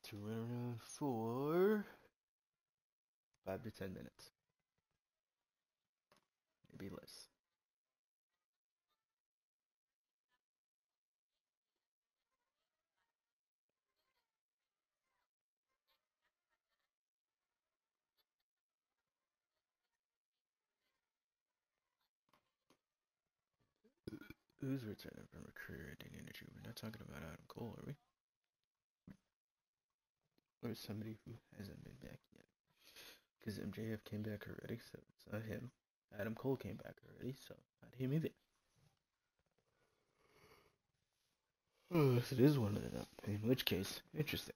to run around for 5 to 10 minutes. Maybe less. Who's returning from a career ending injury? We're not talking about Adam Cole, are we? Or somebody who hasn't been back yet. Because MJF came back already, so it's not him. Adam Cole came back already, so not him either. Oh, it is one of them. In which case, interesting.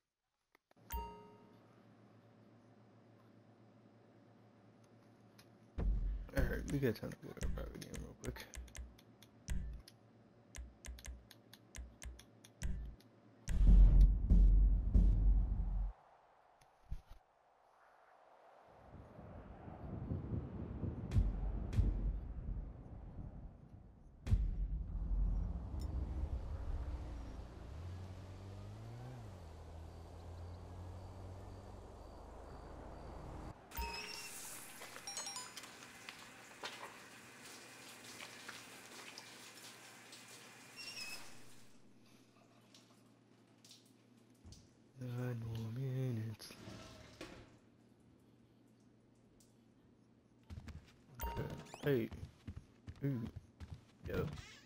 Alright, we got time to go to a private game real quick. Nine more minutes. Okay. Hey. Ooh. Yo.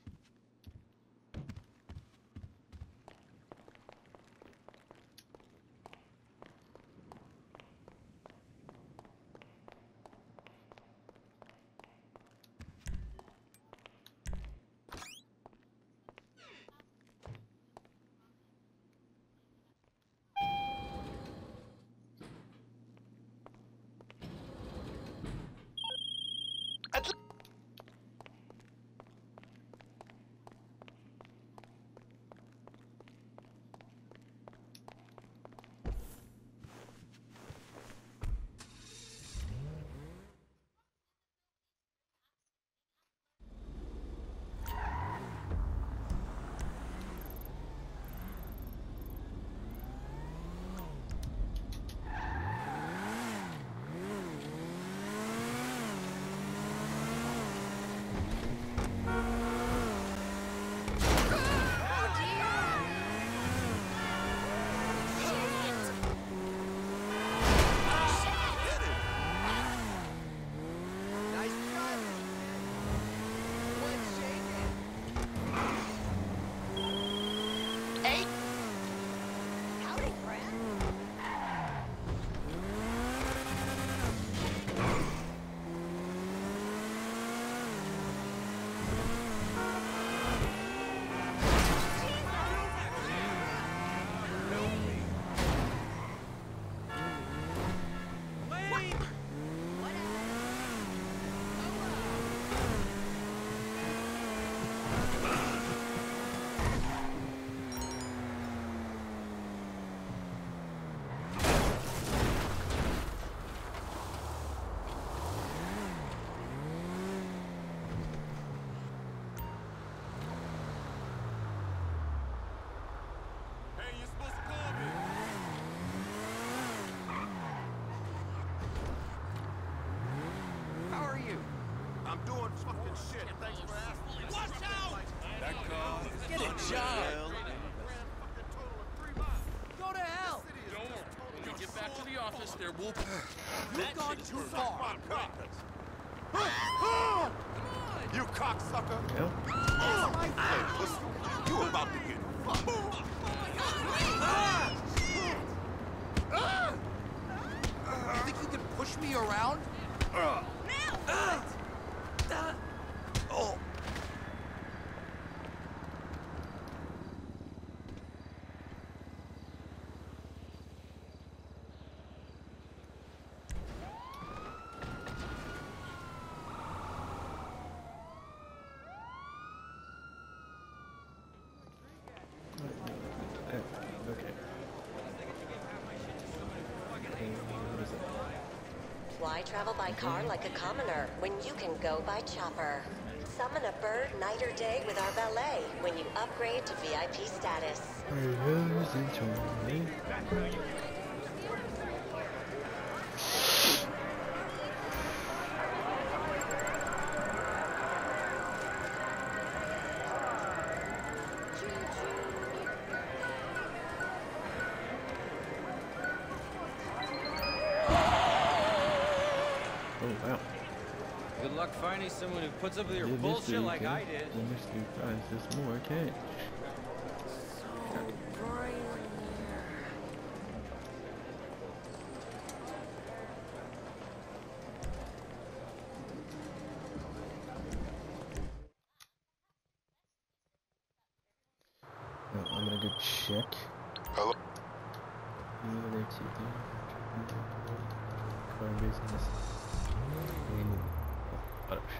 I'm doing fucking shit. Thanks for asking. Watch out! That car. Get a job. Go to hell! Don't worry. When we get back to the office, there will be... You've gone too far. You cocksucker! Yeah. Hey, pussy, you about to get fucked. You think you can push me around? Oh. Okay. Why travel by car like a commoner when you can go by chopper? summon a bird night or day with our valet when you upgrade to VIP status. Oh wow. Good luck finding someone who puts up with your Did bullshit mystery like I cash. did. The mystery prize is more cash. Now, I'm gonna go check. Hello? Any other activity? Car business. Auto shop.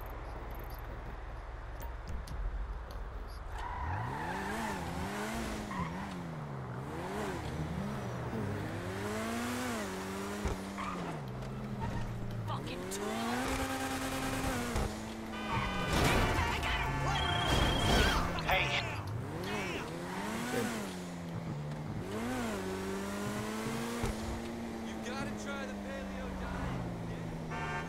You gotta try the paleo diet.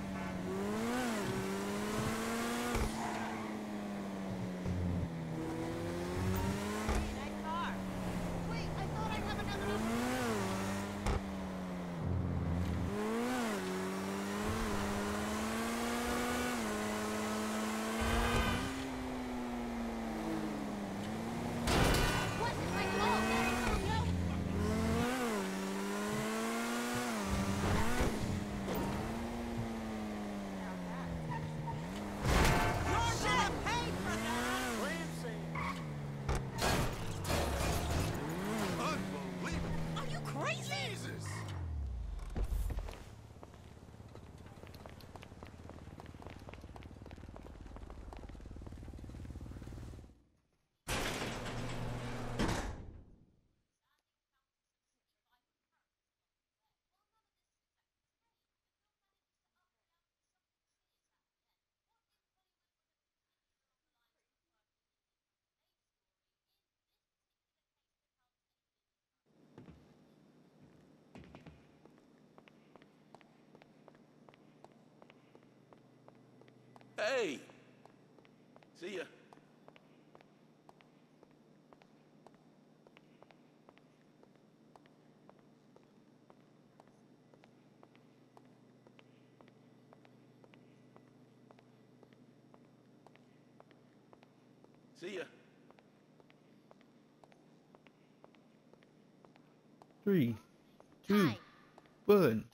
Unbelievable. Are you crazy? Jesus. Hey! See ya. See ya. 3, 2, 1.